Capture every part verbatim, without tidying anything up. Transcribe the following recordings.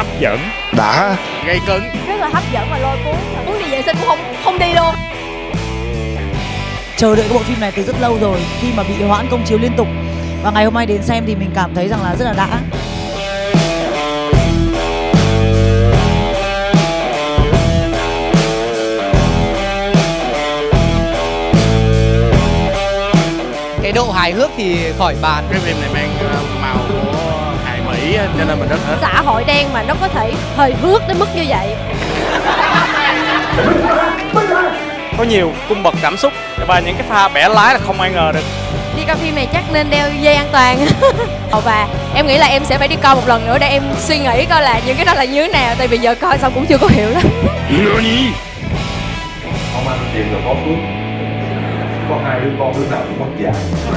hấp dẫn, đã, gây cấn, rất là hấp dẫn và lôi cuốn. Muốn đi vệ sinh cũng không không đi luôn. Chờ đợi cái bộ phim này từ rất lâu rồi, khi mà bị hoãn công chiếu liên tục và ngày hôm nay đến xem thì mình cảm thấy rằng là rất là đã. Cái độ hài hước thì khỏi bàn. Cái phim này mang màu của hài Mỹ cho nên mình rất thích. Xã hội đen mà nó có thể hời hước đến mức như vậy. Có nhiều cung bậc cảm xúc và những cái pha bẻ lái là không ai ngờ được. Đi coi phim này chắc nên đeo dây an toàn. Và em nghĩ là em sẽ phải đi coi một lần nữa để em suy nghĩ coi là những cái đó là như thế nào. Tại vì giờ coi xong cũng chưa có hiểu lắm. không ăn tiền rồi có phước, có hai đứa con đứa nào cũng mất dạy.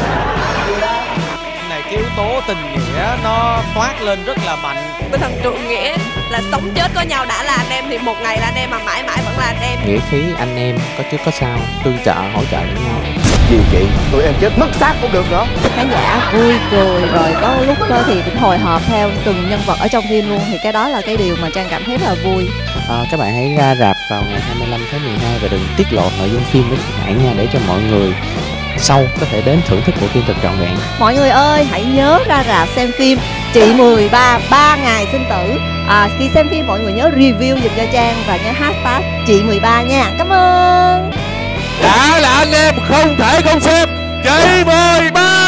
Này cái yếu tố tình nghĩa nó toát lên rất là mạnh. Tinh thần trượng nghĩa là sống chết có nhau đã là anh em thì một ngày là anh em mà mãi mãi vẫn là anh em. Nghĩa khí anh em có trước có sau, tương trợ hỗ trợ lẫn nhau. Vì chị tụi em chết mất xác cũng được nữa. Khán giả vui cười rồi có lúc thì cũng hồi hộp theo từng nhân vật ở trong phim luôn, thì cái đó là cái điều mà Trang cảm thấy rất là vui. À, các bạn hãy ra rạp vào ngày hai mươi lăm tháng mười hai và đừng tiết lộ nội dung phim với Hải nha, để cho mọi người sau có thể đến thưởng thức bộ phim thật trọn vẹn. Mọi người ơi, hãy nhớ ra rạp xem phim Chị mười ba ba ngày sinh tử. À, khi xem phim mọi người nhớ review giùm cho Trang và nhớ hashtag Chị mười ba nha. Cảm ơn. Đã là anh em không thể không xem Chị mười ba.